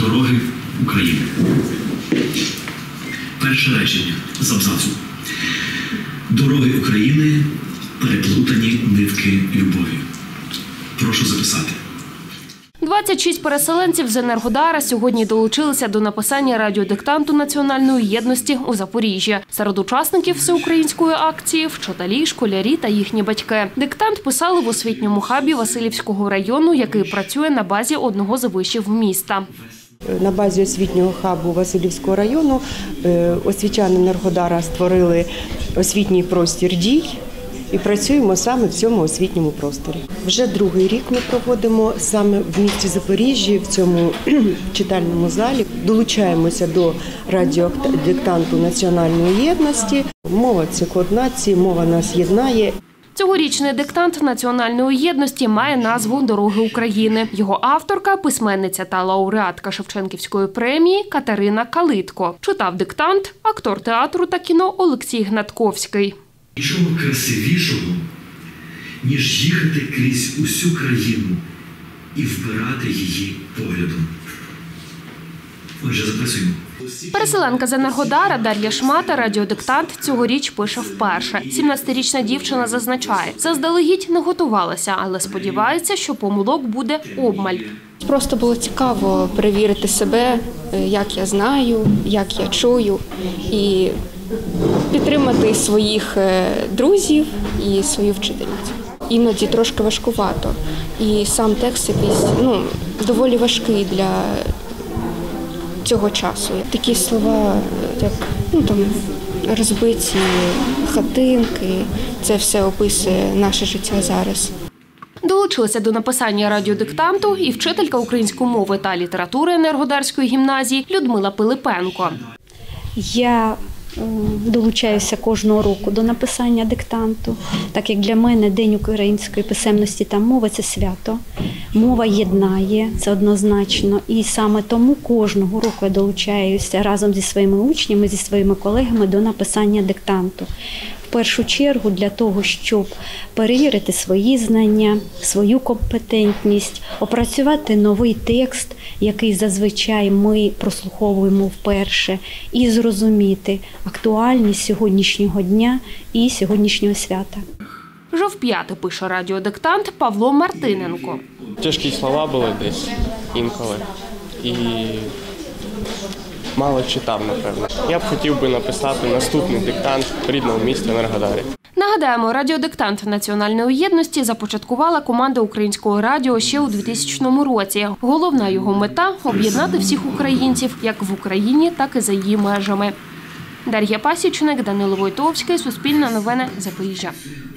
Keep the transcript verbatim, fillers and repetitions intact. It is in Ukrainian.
Дороги України. Перше речення з абзацу. Дороги України – переплутані нитки любові. Прошу записати. двадцять шість переселенців з Енергодара сьогодні долучилися до написання радіодиктанту національної єдності у Запоріжжі. Серед учасників всеукраїнської акції – вчителі, школярі та їхні батьки. Диктант писали в освітньому хабі Василівського району, який працює на базі одного з вишів міста. На базі освітнього хабу Василівського району освітяни Енергодара створили освітній простір дій і працюємо саме в цьому освітньому просторі. Вже другий рік ми проводимо саме в місті Запоріжжі, в цьому читальному залі. Долучаємося до радіодиктанту національної єдності. Мова – це код нації, мова нас єднає. Цьогорічний диктант національної єдності має назву «Дороги України». Його авторка – письменниця та лауреатка Шевченківської премії Катерина Калитко. Читав диктант актор театру та кіно Олексій Гнатковський. Нічого красивішого, ніж їхати крізь усю країну і вбирати її поглядом. Отже, записуємо. Переселенка з Енергодара Дар'я Шмата радіодиктант цьогоріч пише вперше. сімнадцятирічна дівчина зазначає, заздалегідь не готувалася, але сподівається, що помилок буде обмаль. Просто було цікаво перевірити себе, як я знаю, як я чую, і підтримати своїх друзів і свою вчительницю. Іноді трошки важкувато. І сам текст якийсь, ну, доволі важкий для цього часу. Такі слова, як ну, там, розбиті хатинки, це все описує наше життя зараз. Долучилася до написання радіодиктанту і вчителька української мови та літератури Енергодарської гімназії Людмила Пилипенко. Я долучаюся кожного року до написання диктанту, так як для мене День української писемності та мови – це свято. Мова єднає, це однозначно, і саме тому кожного року я долучаюся разом зі своїми учнями, зі своїми колегами до написання диктанту. В першу чергу для того, щоб перевірити свої знання, свою компетентність, опрацювати новий текст, який зазвичай ми прослуховуємо вперше, і зрозуміти актуальність сьогоднішнього дня і сьогоднішнього свята. Вже вп'яте пише радіодиктант Павло Мартиненко. Тяжкі слова були десь інколи і мало читав, напевно. Я б хотів би написати наступний диктант в рідному місті Енергодарі. Нагадаємо, радіодиктант національної єдності започаткувала команда Українського радіо ще у двохтисячному році. Головна його мета – об'єднати всіх українців як в Україні, так і за її межами. Дар'я Пасічник, Данило Войтовський, Суспільне новини, Запоріжжя.